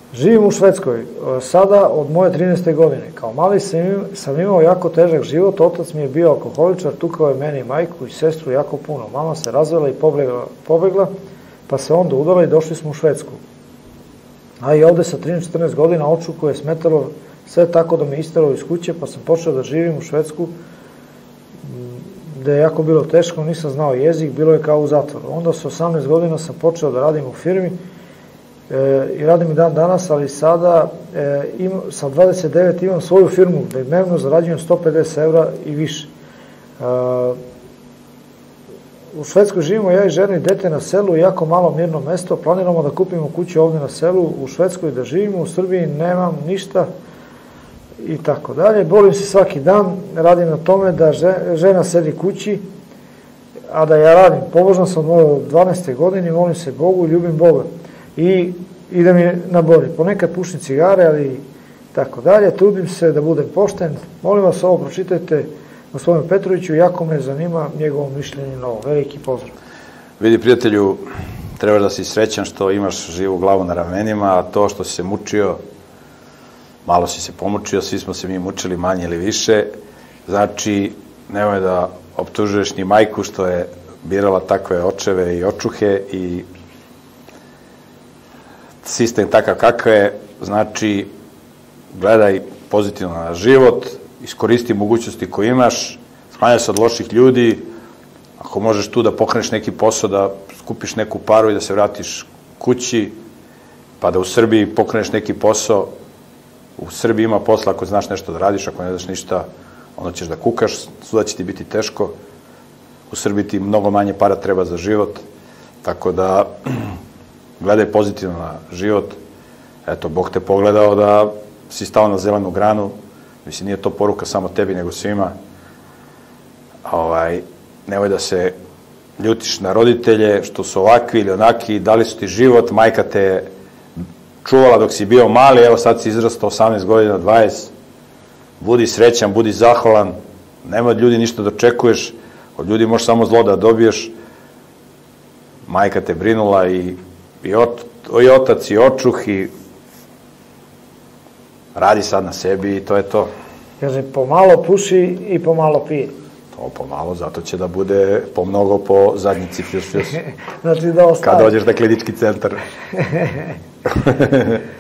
Živim u Švedskoj, sada od moje 13. godine. Kao mali sam imao jako težak život, otac mi je bio alkoholičar, tukao je meni majku i sestru jako puno. Mama se razvela i pobegla, pa se onda udala i došli smo u Švedsku. A i ovde sa 13-14 godina očuku je smetalo sve tako da me isteralo iz kuće, pa sam počeo da živim u Švedsku, gde je jako bilo teško, nisam znao jezik, bilo je kao u zatvoru. Onda sa 18 godina sam počeo da radim u firmi i radim i dan danas, ali sada sa 29 imam svoju firmu gde dnevno zarađujem 150 evra i više. U Švedskoj živimo ja i žena i dete na selu, jako malo mirno mesto, planiramo da kupimo kuću ovde na selu u Švedskoj da živimo, u Srbiji nemam ništa i tako dalje. Borim se svaki dan, radim na tome da žena sedi kući, a da ja radim. Pobožan sam od 12. godine, molim se Bogu, ljubim Boga i idem je na bori. Ponekad pušim cigare, ali tako dalje, trudim se da budem pošten. Molim vas, ovo pročitajte gospodinu Petroviću, jako me zanima njegovo mišljenje na ovo. Veliki pozdrav. Vidi, prijatelju, treba da si srećan što imaš živu glavu na ramenima, a to što si se mučio, malo si se pomučio, svi smo se mi mučili manje ili više, znači nemoj da optužuješ ni majku što je birala takve očeve i očuhe i sistem takav kakav je, znači gledaj pozitivno na život, iskoristi mogućnosti koje imaš, sklanjaj se od loših ljudi, ako možeš tu da pokreneš neki posao, da skupiš neku paru i da se vratiš kući, pa da u Srbiji pokreneš neki posao. U Srbiji ima posla ako znaš nešto da radiš, ako ne znaš ništa, onda ćeš da kukaš, svuda će ti biti teško. U Srbiji ti mnogo manje para treba za život, tako da gledaj pozitivno na život. Eto, Bog te pogledao da si stao na zelenu granu. Mislim, nije to poruka samo tebi, nego svima. Nemoj da se ljutiš na roditelje, što su ovakvi ili onaki, dali su ti život, majka te čuvala dok si bio mali, evo sad si izrastao 18 godina, 20. Budi srećan, budi zahvalan, nemoj od ljudi ništa da očekuješ, od ljudi možeš samo zlo da dobiješ. Majka te brinula i otac i očuh i radi sad na sebi i to je to. Kaže, pomalo puši i pomalo pije. To pomalo, zato će da bude pomnogo po zadnjici fjus. Znači da ostaje. Kad dođeš na klinički centar.